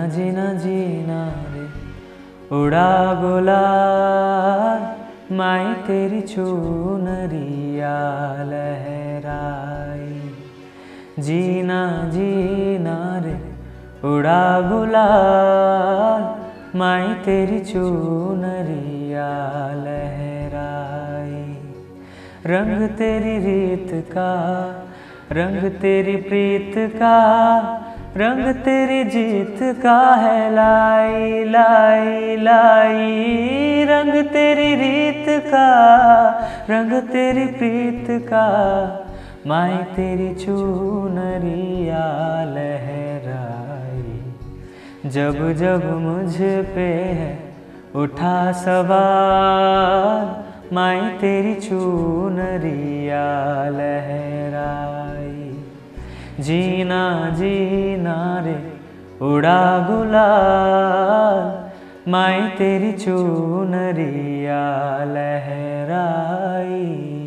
जीना जीना रे उड़ा गुलाल, माई तेरी चुनरिया लहराई। जीना जीना रे उड़ा गुलाल, माई तेरी चुनरिया लहराई। रंग तेरी रीत का, रंग तेरी प्रीत का, रंग तेरी जीत का है लाई लाई लाई। रंग तेरी रीत का, रंग तेरी प्रीत का, माई तेरी चुनरिया लहराई। जब जब मुझ पे है उठा सवाल, माई तेरी चुनरिया लहराई। जीना जीना रे उड़ा गुलाल, माई तेरी चुनरिया लहराई।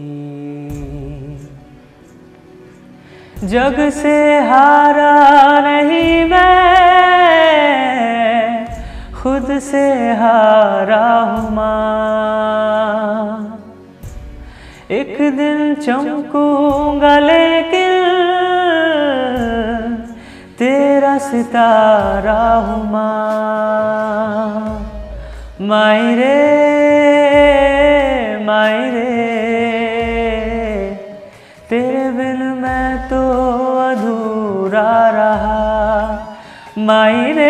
जग से हारा नहीं मैं, खुद से हारा हूँ माँ। एक दिन चमकूंगा लेकिन तेरा सितारा हूँ माँ। माई रे तेरे बिन मैं तो अधूरा रहा। माई रे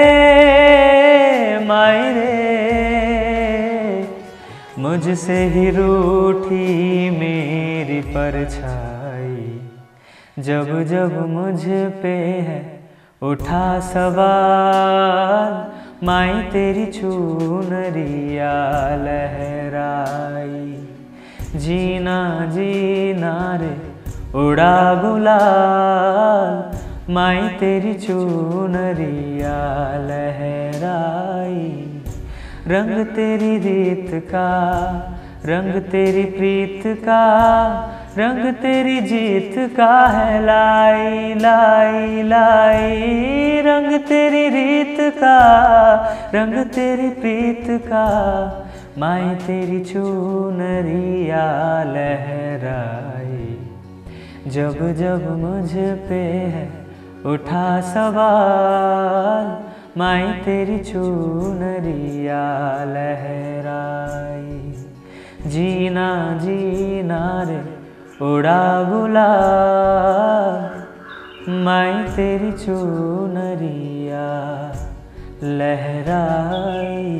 मुझसे ही रूठी मेरी परछाई। जब जब मुझ पे है उठा सवाल, माई तेरी चुनरिया लहराई। जीना जीना रे उड़ा गुलाल, माई तेरी चुनरिया लहराई। रंग तेरी रीत का, रंग तेरी प्रीत का, रंग तेरी जीत का है लाई लाई लाई। रंग तेरी रीत का, रंग तेरी प्रीत का, माई तेरी चुनरिया लहराई। जब जब मुझ पे है उठा सवाल, माई तेरी चुनरिया लहराई। जीना जीना रे उड़ा गुलाल, माई तेरी चुनरिया लहराई।